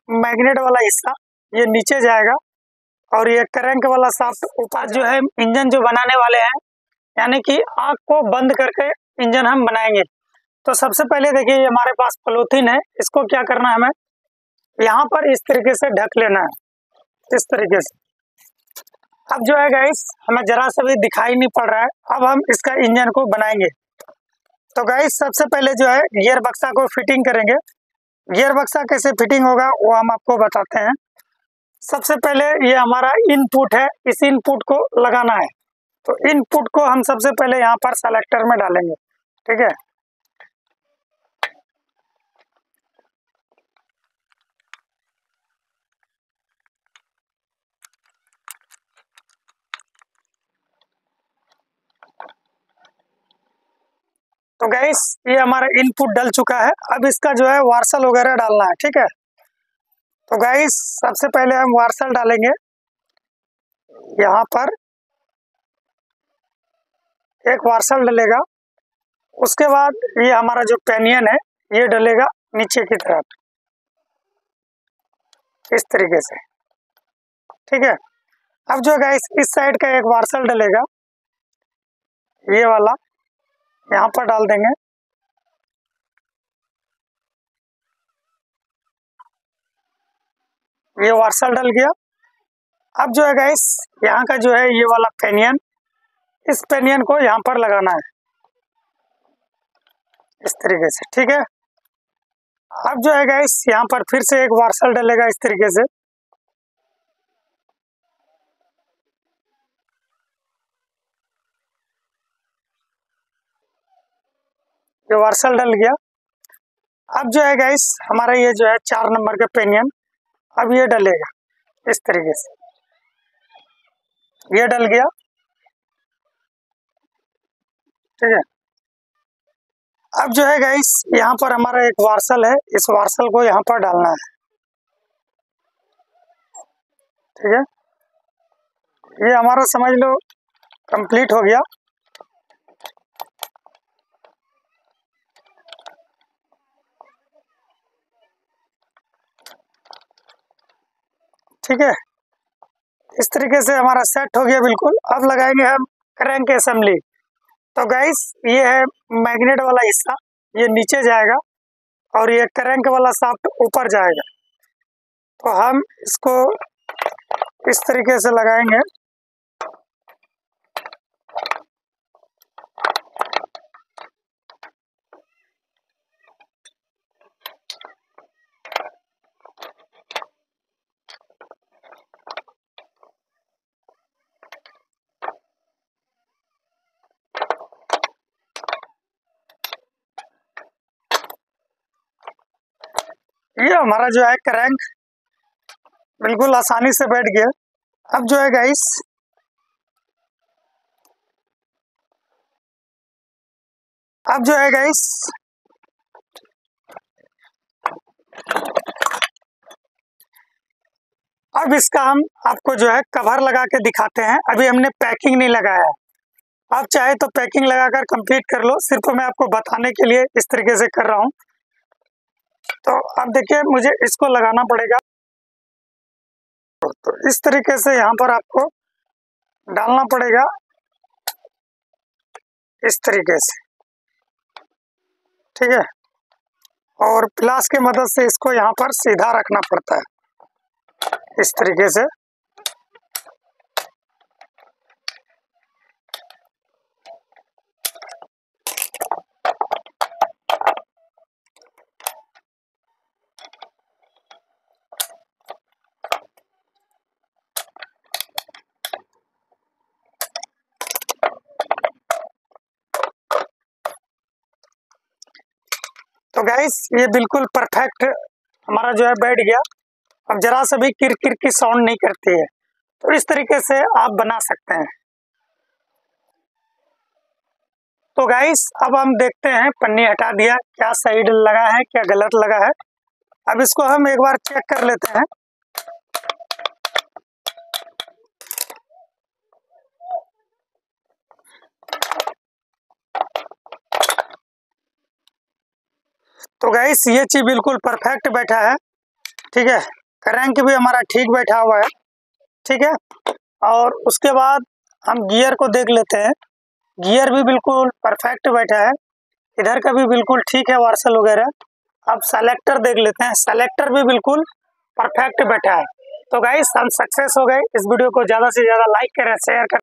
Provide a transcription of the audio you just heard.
Magnet वाला हिस्सा ये नीचे जाएगा और ये क्रैंक वाला शाफ्ट ऊपर जो है इंजन जो बनाने वाले हैं, यानी कि आग को बंद करके इंजन हम बनाएंगे। तो सबसे पहले देखिए ये हमारे पास पॉलीथीन है, इसको क्या करना है, हमें यहाँ पर इस तरीके से ढक लेना है, इस तरीके से। अब जो है गाइस हमें जरा सा भी दिखाई नहीं पड़ रहा है। अब हम इसका इंजन को बनाएंगे। तो गाइस सबसे पहले जो है गियर बक्सा को फिटिंग करेंगे। गियर बक्सा कैसे फिटिंग होगा वो हम आपको बताते हैं। सबसे पहले ये हमारा इनपुट है, इस इनपुट को लगाना है। तो इनपुट को हम सबसे पहले यहाँ पर सेलेक्टर में डालेंगे, ठीक है। तो गाइस ये हमारा इनपुट डल चुका है। अब इसका जो है वार्सल वगैरह डालना है, ठीक है। तो गाइस सबसे पहले हम वार्सल डालेंगे। यहाँ पर एक वार्सल डलेगा, उसके बाद ये हमारा जो पेनियन है ये डलेगा नीचे की तरफ, इस तरीके से, ठीक है। अब जो गाइस इस साइड का एक वार्सल डलेगा, ये वाला यहाँ पर डाल देंगे। ये वार्सल डल गया। अब जो है गाइस यहाँ का जो है ये वाला पेनियन, इस पेनियन को यहाँ पर लगाना है, इस तरीके से, ठीक है। अब जो है गाइस यहाँ पर फिर से एक वार्सल डलेगा इस तरीके से। ये वार्सल डल गया। अब जो है गाइस हमारा ये जो है 4 नंबर का पेनियन, अब ये डलेगा इस तरीके से, ये डल गया, ठीक है। अब जो है गाइस यहाँ पर हमारा एक वार्सल है, इस वार्सल को यहाँ पर डालना है, ठीक है। ये हमारा समझ लो कंप्लीट हो गया। ठीक है, इस तरीके से हमारा सेट हो गया बिल्कुल। अब लगाएंगे हम क्रैंक असेंबली। तो गाइस ये है मैग्नेट वाला हिस्सा, ये नीचे जाएगा और ये क्रैंक वाला शाफ्ट ऊपर जाएगा। तो हम इसको इस तरीके से लगाएंगे। ये हमारा जो है क्रैंक बिल्कुल आसानी से बैठ गया। अब जो है गाइस अब इसका हम आपको जो है कवर लगा के दिखाते हैं। अभी हमने पैकिंग नहीं लगाया है, आप चाहे तो पैकिंग लगाकर कंप्लीट कर लो, सिर्फ मैं आपको बताने के लिए इस तरीके से कर रहा हूँ। तो अब देखिए मुझे इसको लगाना पड़ेगा। तो इस तरीके से यहाँ पर आपको डालना पड़ेगा, इस तरीके से, ठीक है। और प्लास की मदद से इसको यहाँ पर सीधा रखना पड़ता है, इस तरीके से। तो गाइस ये बिल्कुल परफेक्ट हमारा जो है बैठ गया। अब जरा सा भी किर किर की साउंड नहीं करती है। तो इस तरीके से आप बना सकते हैं। तो गाइस अब हम देखते हैं, पन्नी हटा दिया, क्या सही लगा है क्या गलत लगा है। अब इसको हम एक बार चेक कर लेते हैं। तो गाइस ये चीज बिल्कुल परफेक्ट बैठा है, ठीक है। क्रैंक भी हमारा ठीक बैठा हुआ है, ठीक है। और उसके बाद हम गियर को देख लेते हैं, गियर भी बिल्कुल परफेक्ट बैठा है, इधर का भी बिल्कुल ठीक है वार्सल वगैरह। अब सेलेक्टर देख लेते हैं, सेलेक्टर भी बिल्कुल परफेक्ट बैठा है। तो गाइस हम सक्सेस हो गए। इस वीडियो को ज़्यादा से ज़्यादा लाइक करें, शेयर करें।